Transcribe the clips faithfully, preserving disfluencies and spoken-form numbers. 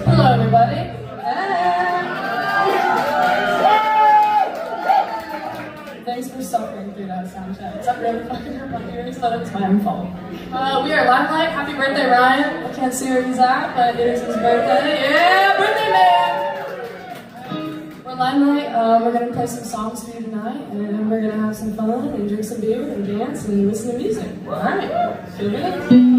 Hello, everybody. Hey. Thanks for suffering through that sound check. Is that really fucking hurt my ears? But it was my own fault. Uh, we are Limelight. Happy birthday, Ryan. I can't see where he's at, but it is his birthday. Yeah, birthday man! We're Limelight. Uh, we're gonna play some songs for you tonight, and we're gonna have some fun and drink some beer and dance and listen to music. All right. Feel good?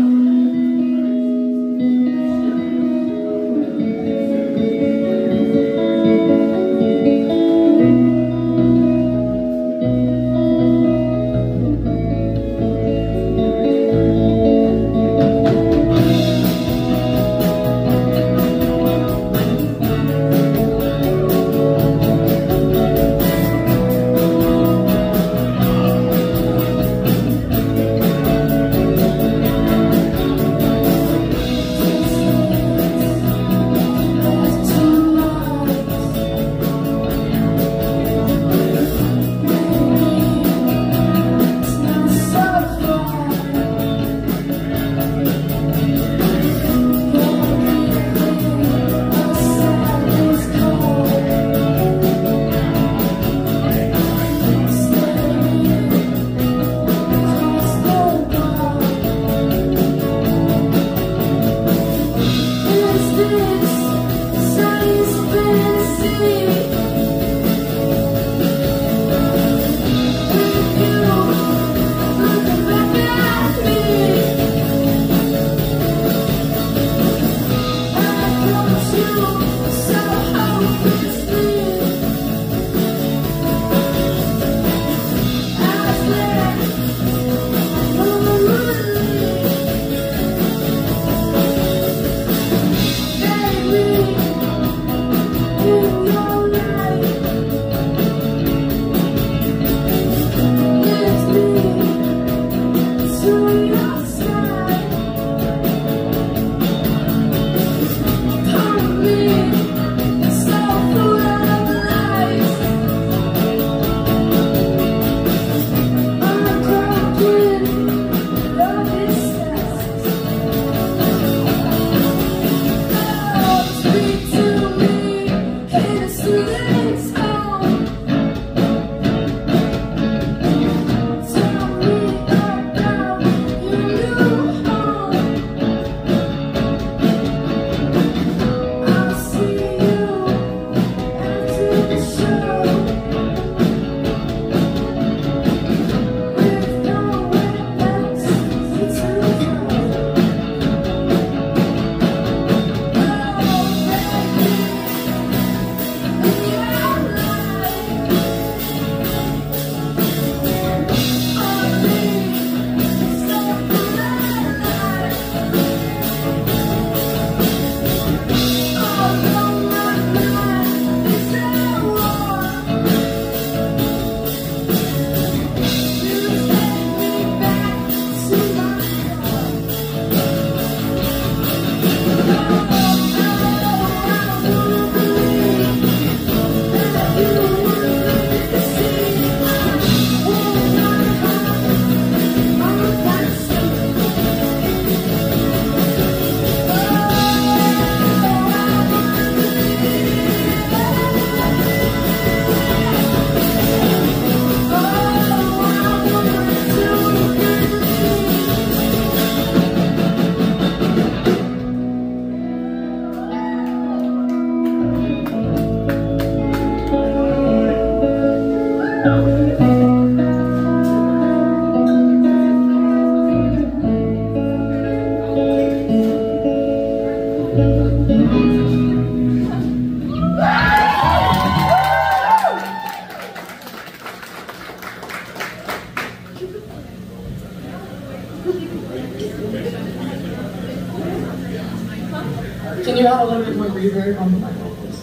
Can you add a little bit more reverb on my vocals?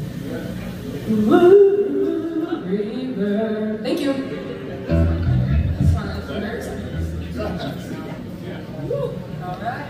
Woo, reverb. Thank you. That's fine. That's all right.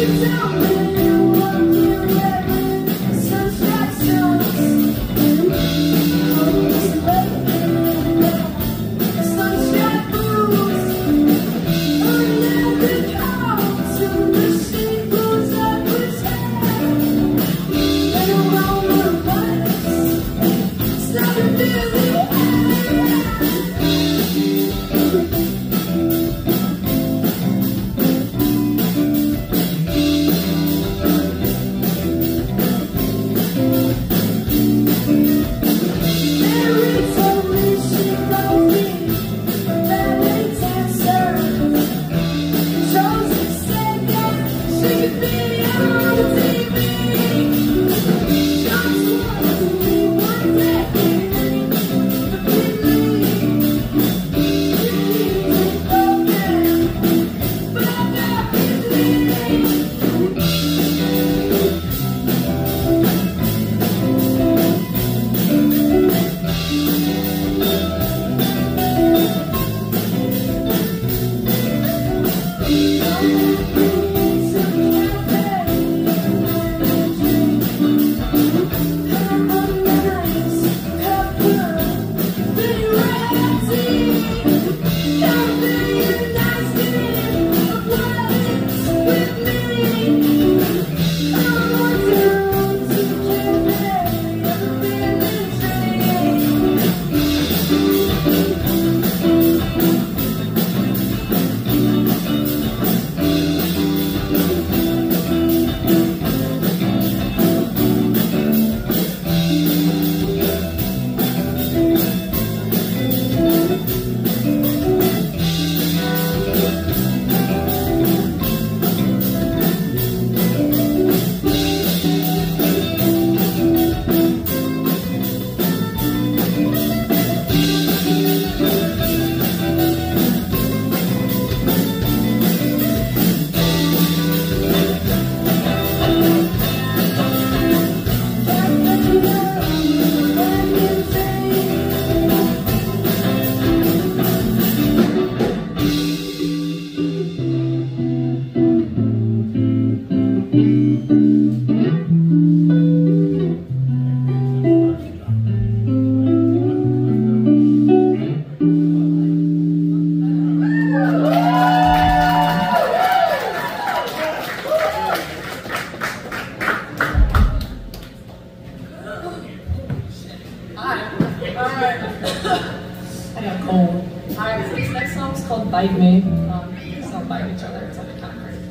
Bite Me. Um, just don't bite each other, it's like kind of great.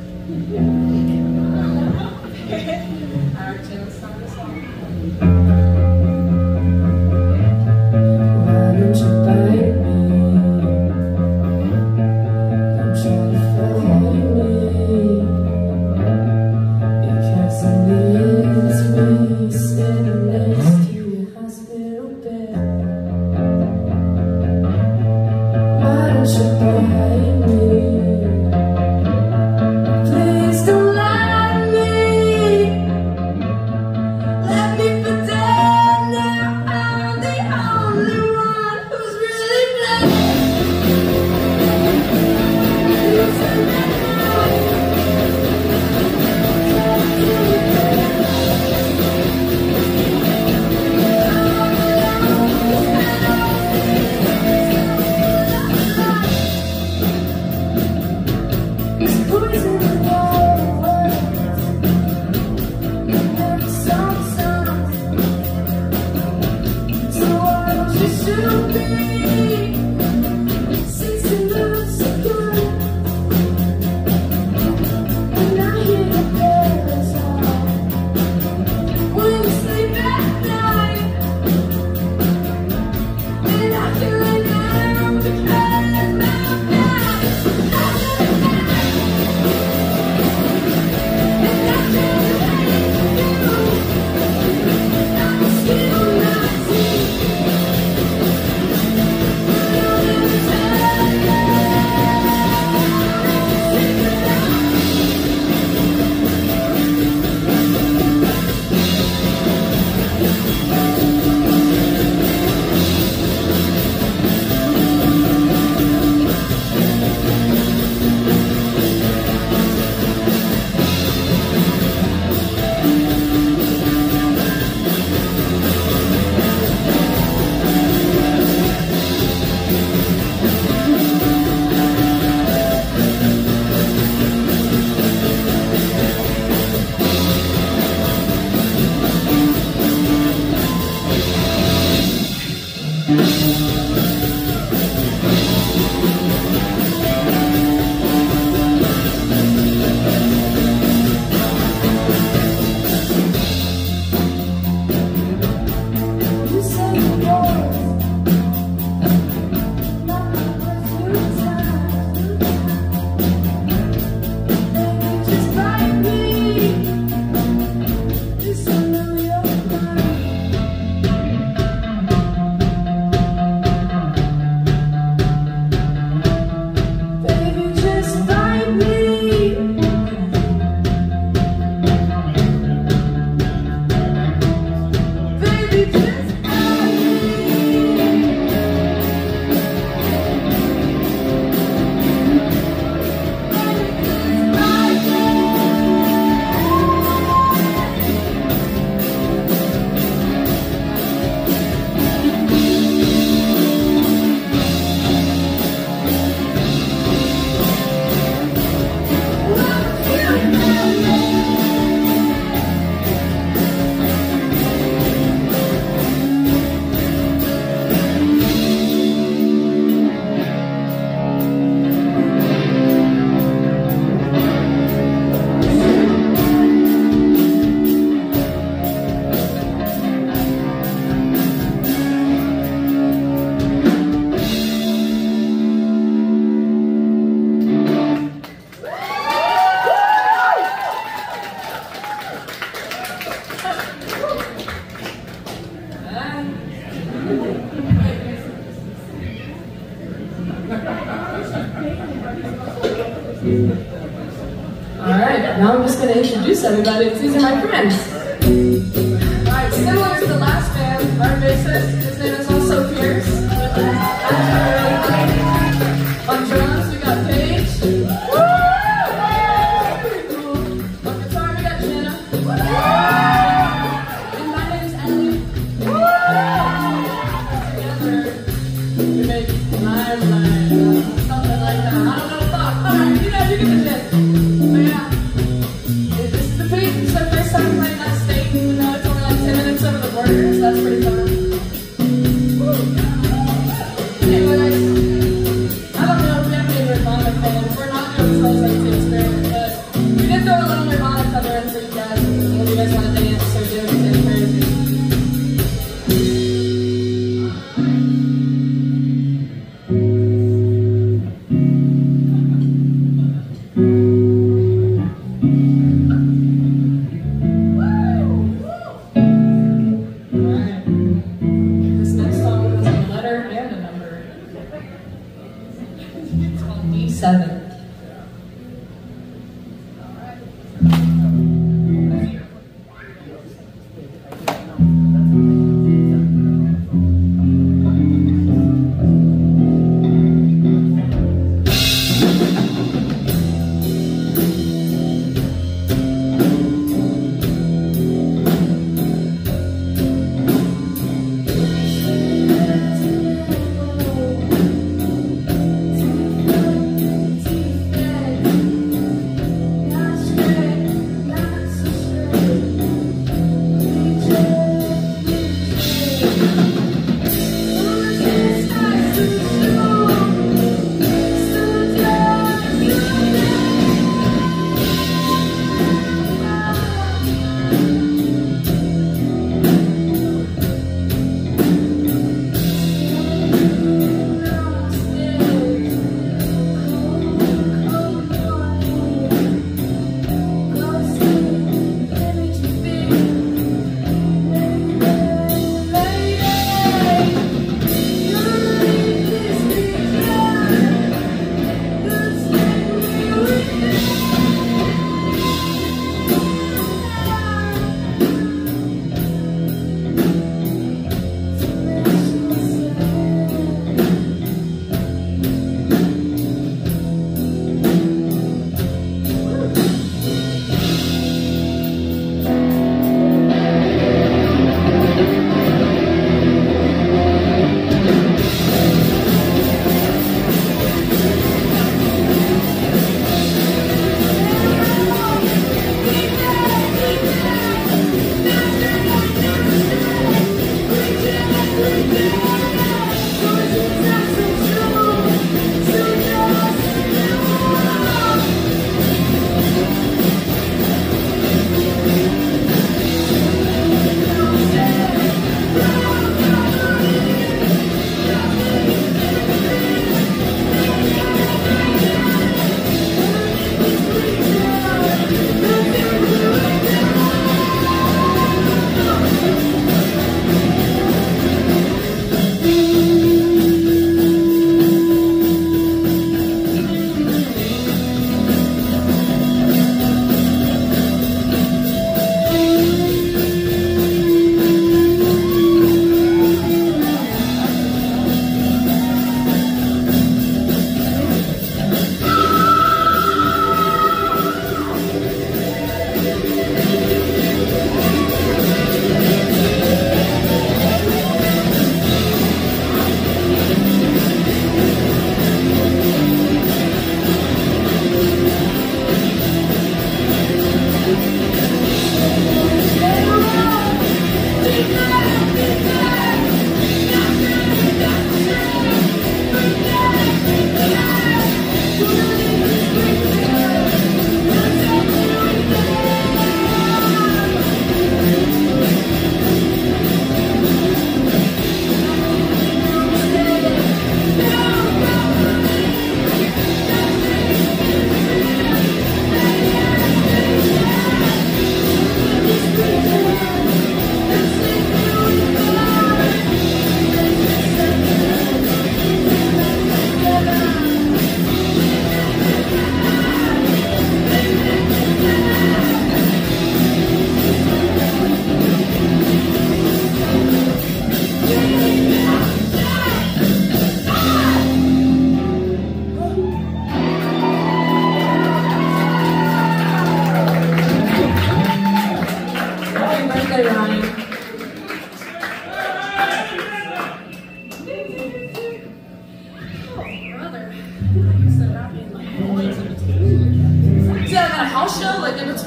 Alright, so let's start this song. Why don't you bite me? Don't try to fight me, because in the end it's me standing next to your hospital bed. Why don't you bite me? Please don't lie to me. Let me put down just going to introduce everybody. These are my friends. Alright, similar to the last band, our bassist, his name is also Pierce. On drums, we got Paige. Woo! Pretty cool. On guitar, we got Jenna. And my name is Ellie. Together, we make my life. Something like that. I don't know the thought. Alright, you guys, you get the gist. So yeah. This is the Paige. It's our first time playing that state, even though it's only like ten minutes over the border, so that's pretty fun. Anyways, I don't know if we have any Nirvana fans. We're not doing Smells Like Teen Spirit, but we did throw a little Nirvana cover in for you guys. If you guys want to dance or do anything crazy. Seven.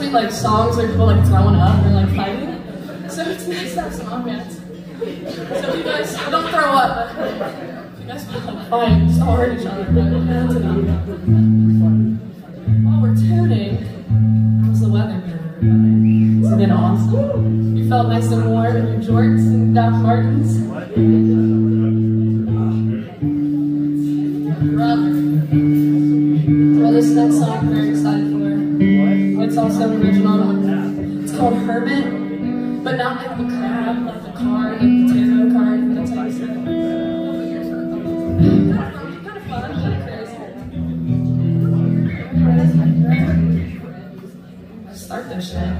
usually like songs where people like throwing up and like fighting. So it's nice to have some ambiance. So if you guys don't throw up, but if you guys want to like fight, just all hurt each other. While we're tuning, how's the weather been, everybody? It's been awesome. You felt nice and warm in your jorts and Doc Martens. Brother. Well, this next song I'm very excited for. It's also original. It's called Hermit, but not like the crab, like the card, like the tarot card. That's how you say it. Kind of fun, kind of crazy. Let's start this shit.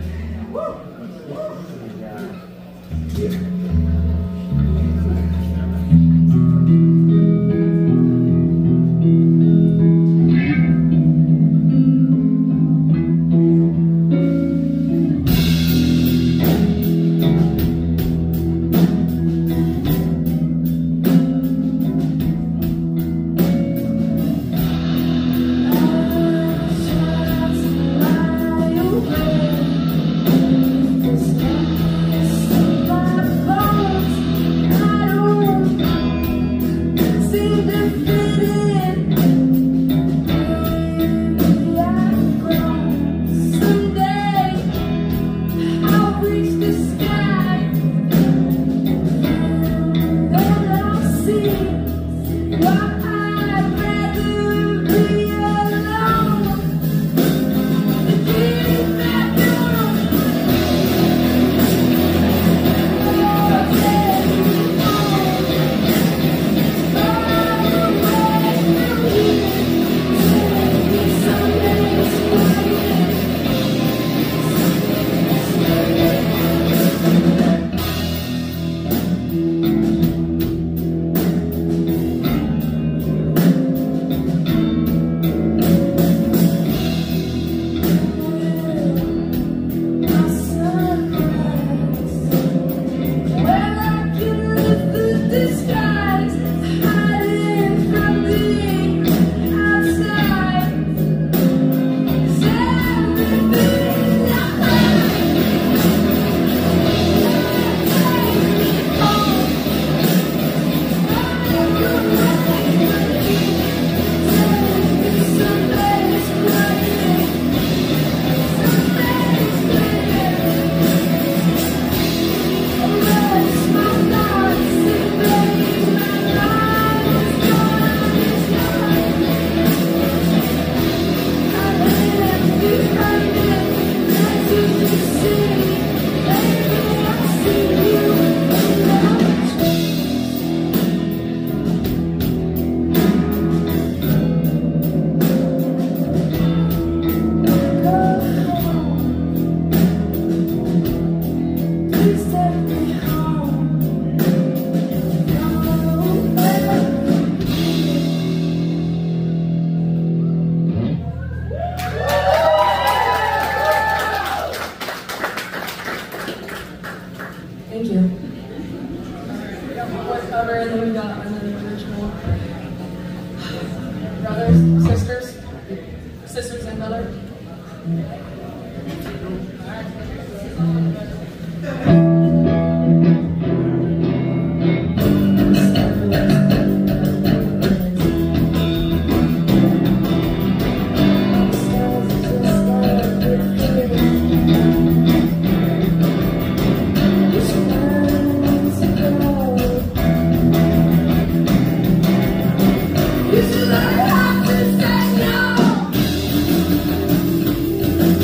You should learn how to say no.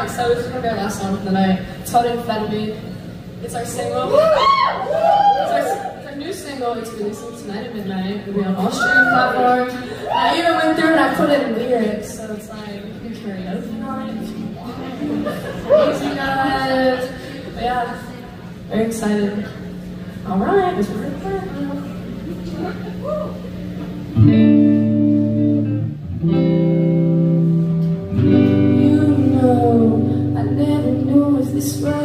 Alright, so this is gonna be our last song for the night. It's called Amphetamine. It's our single. It's our, it's our new single. It's releasing tonight at midnight. It'll be on all streaming platforms. I even went through and I put it in lyrics, so it's like you can karaoke on it if you want. Easy guys. But yeah, very excited. Alright, this was really fun. You know, I never knew if this was